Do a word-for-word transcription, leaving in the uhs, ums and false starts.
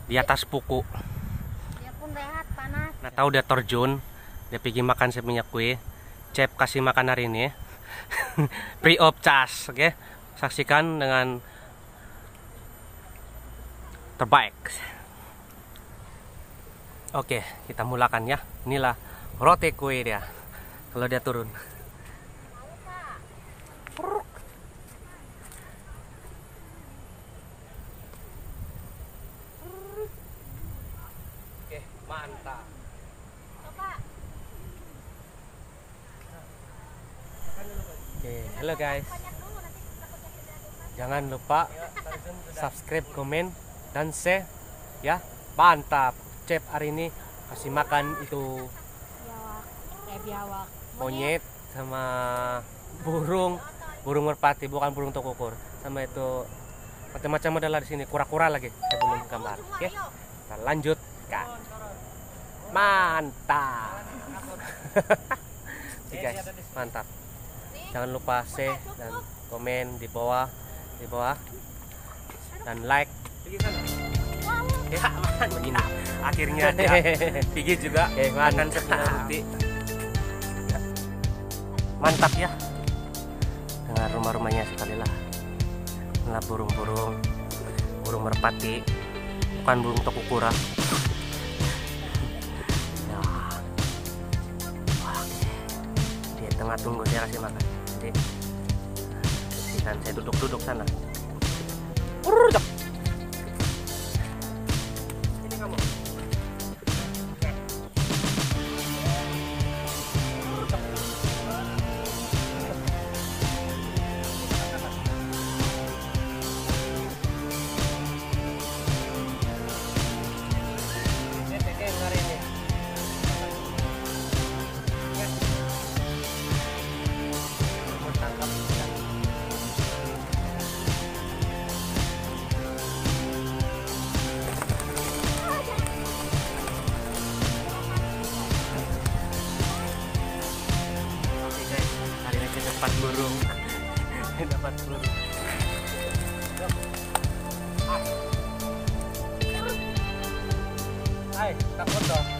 di atas puku. Dia pun rehat panas. Nah tahu dia terjun, dia pergi makan saya punya kue. Chef kasih makan hari ini. Free of charge, oke? Okay? Saksikan dengan terbaik. Oke, kita mulakan ya. Inilah roti kue dia. Kalau dia turun. Oke, mantap. Oke, halo guys. Jangan lupa subscribe, komen, dan share ya. Mantap. Chef hari ini kasih makan itu Biawak. Eh biawak. monyet sama burung, burung merpati, bukan burung tokukur. Sama itu macam-macam adalah di sini, kura-kura lagi sebelum gambar. Oke, kita lanjutkan. Mantap. Oke guys, mantap. Jangan lupa share dan komen di bawah, di bawah, dan like. Ya, begini. Akhirnya dia Pigi juga eh, makan setengah roti. Mantap ya. Dengan rumah-rumahnya sekali lah. Inilah burung-burung, burung merpati, bukan burung tokukura. Ya. Wah, di tengah tunggu saya kasih makan. Jadi, dan saya duduk-duduk sana. Urut. Ini kamu. Dapat burung, dapat burung. Hai, takut dong.